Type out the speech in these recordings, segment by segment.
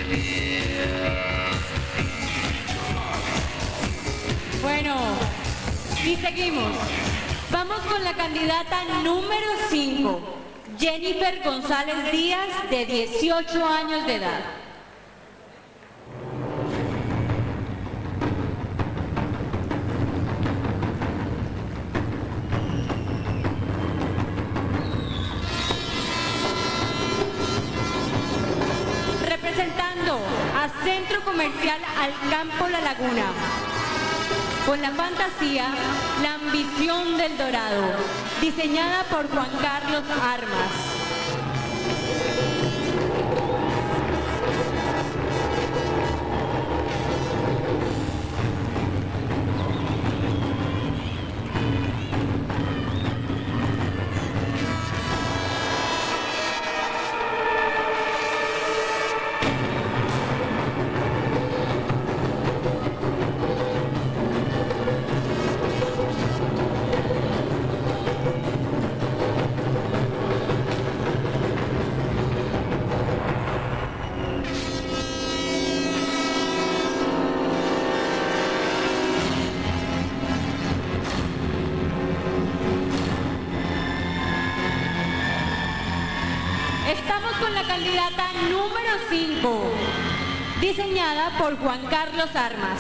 Bueno, y seguimos. Vamos con la candidata número 5, Jennifer González Díaz, de 18 años de edad. Representando a Centro Comercial Alcampo La Laguna, con la fantasía La Ambición del Dorado, diseñada por Juan Carlos Armas. Estamos con la candidata número 5, diseñada por Juan Carlos Armas.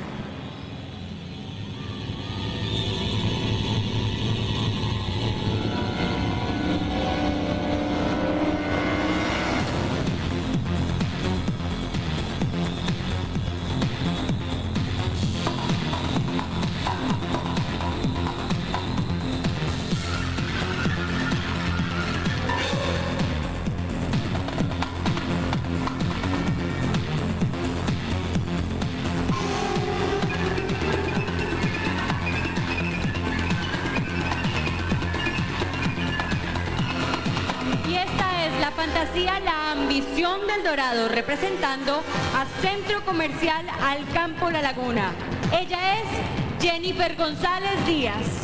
Y esta es la fantasía La Ambición del Dorado, representando a Centro Comercial Alcampo La Laguna. Ella es Jennifer González Díaz.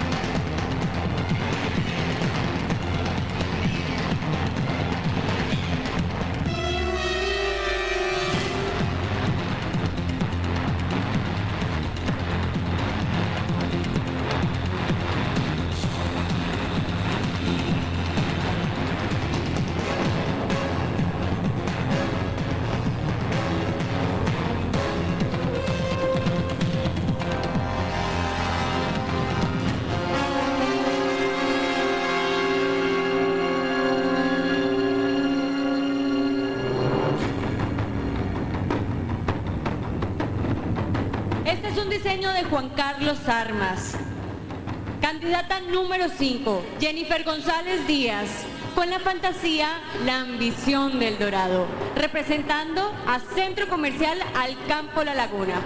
Este es un diseño de Juan Carlos Armas. Candidata número 5, Jennifer González Díaz, con la fantasía La Ambición del Dorado, representando a Centro Comercial Alcampo La Laguna.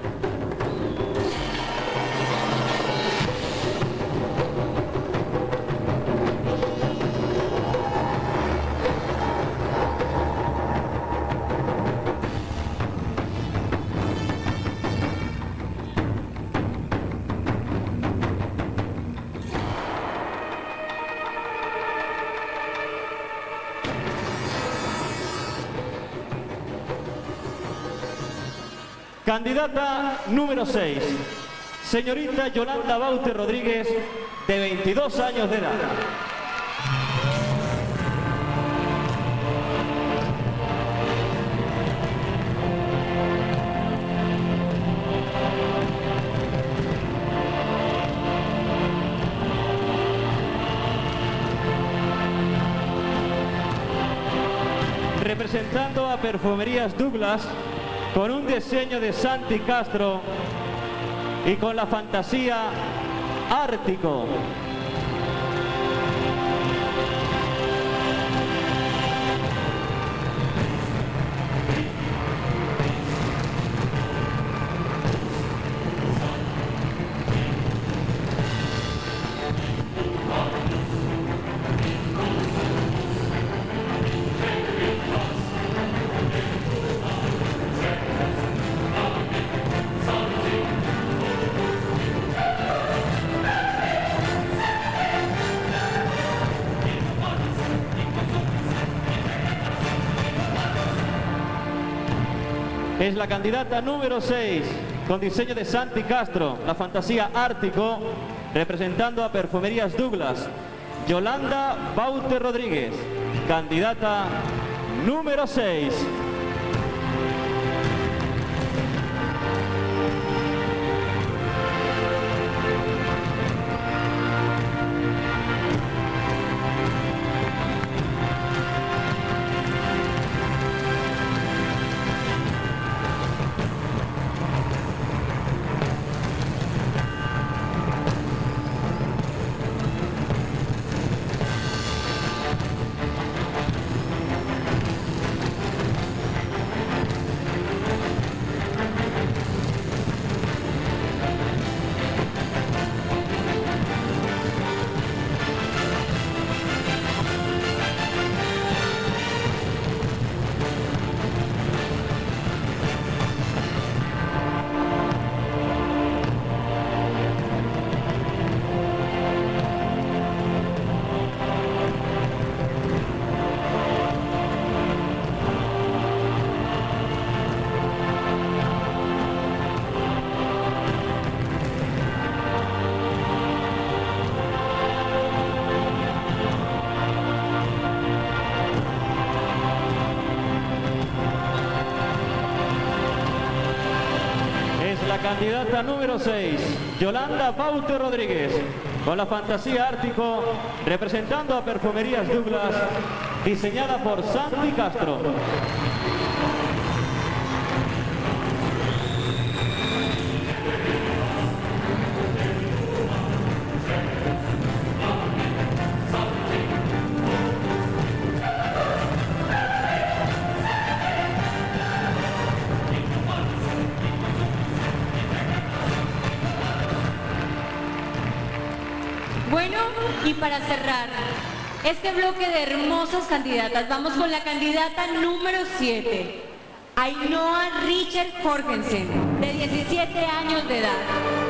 Candidata número 6, señorita Yolanda Baute Rodríguez, de 22 años de edad. Representando a Perfumerías Douglas, con un diseño de Santi Castro y con la fantasía Ártico. es la candidata número 6, con diseño de Santi Castro, la fantasía Ártico, representando a Perfumerías Douglas, Yolanda Baute Rodríguez, candidata número 6. La candidata número 6, Yolanda Baute Rodríguez, con la fantasía Ártico, representando a Perfumerías Douglas, diseñada por Santi Castro. Bueno, y para cerrar este bloque de hermosas candidatas, vamos con la candidata número 7, Ainhoa Richard Jorgensen, de 17 años de edad.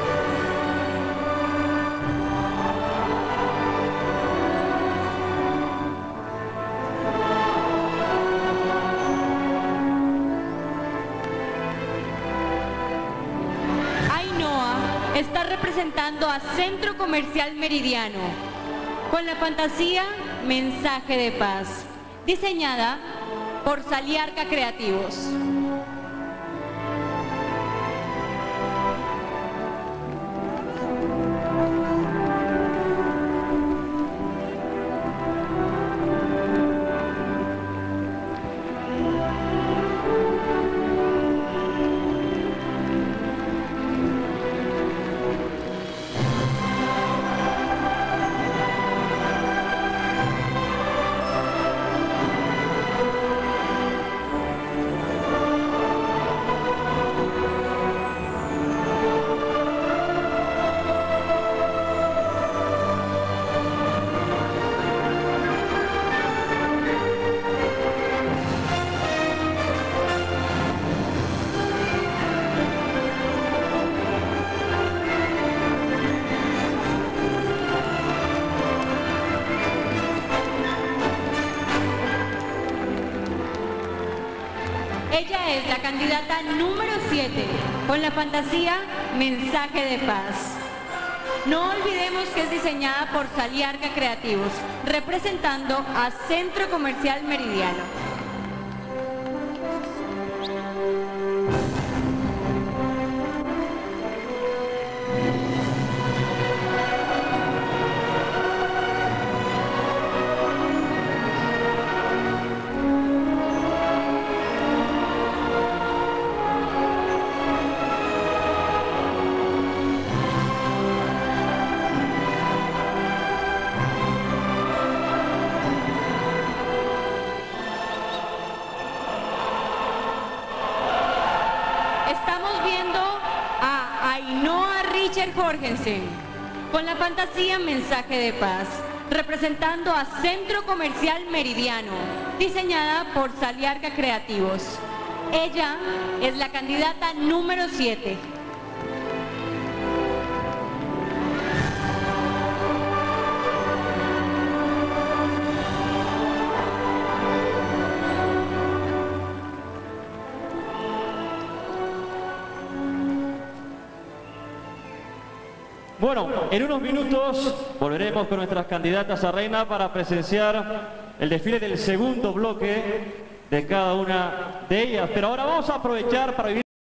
Está representando a Centro Comercial Meridiano con la fantasía Mensaje de Paz, diseñada por Saliarca Creativos. Ella es la candidata número 7 con la fantasía Mensaje de Paz. No olvidemos que es diseñada por Saliarca Creativos, representando a Centro Comercial Meridiano. Estamos viendo a Ainhoa Richard Jorgensen con la fantasía Mensaje de Paz, representando a Centro Comercial Meridiano, diseñada por Saliarca Creativos. Ella es la candidata número 7. Bueno, en unos minutos volveremos con nuestras candidatas a reina para presenciar el desfile del segundo bloque de cada una de ellas. Pero ahora vamos a aprovechar para vivir